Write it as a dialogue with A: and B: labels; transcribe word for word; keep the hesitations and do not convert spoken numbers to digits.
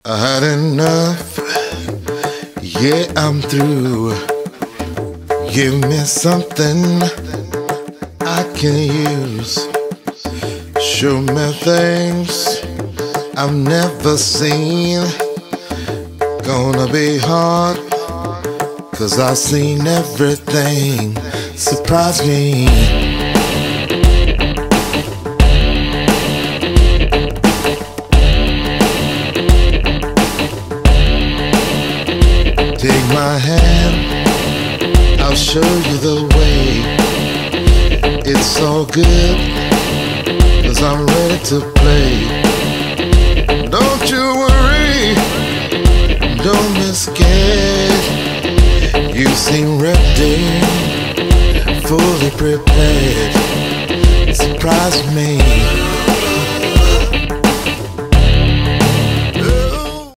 A: I had enough, yeah, I'm through. Give me something I can use. Show me things I've never seen. Gonna be hard, cause I've seen everything. Surprise me. Take my hand, I'll show you the way. It's all good, cause I'm ready to play. Don't you worry, don't be scared. You seem ready, fully prepared. Surprise me.